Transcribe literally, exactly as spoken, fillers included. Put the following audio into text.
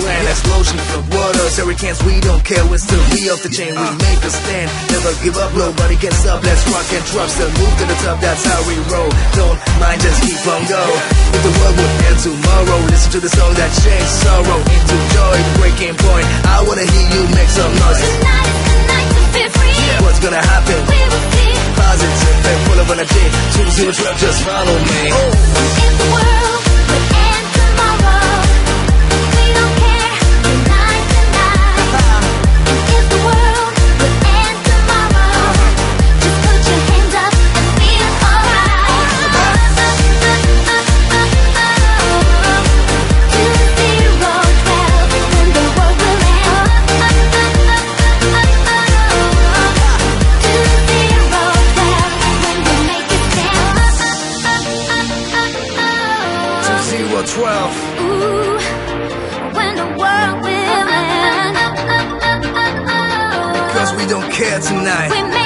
plan. Explosion of waters, hurricanes, we don't care. We're still be off the chain, we make a stand. Never give up, nobody can stop. Let's rock and drop, still move to the top. That's how we roll. Don't mind, just keep on go. If the world would end tomorrow, listen to the song that changed sorrow into joy. Breaking point, I wanna hear you make some noise. Tonight is the night to feel free. What's gonna happen? We will see. Positive and full of energy. Two zero twelve, just follow me. If the world would end tomorrow, we don't care. Tonight, tonight. If the world would end tomorrow, just put your hands up and feel alright. Two zero twelve, when the world will end. Two zero twelve, when we make a stand. Two zero twelve. Ooh, when the world will end. Cause we don't care tonight. We make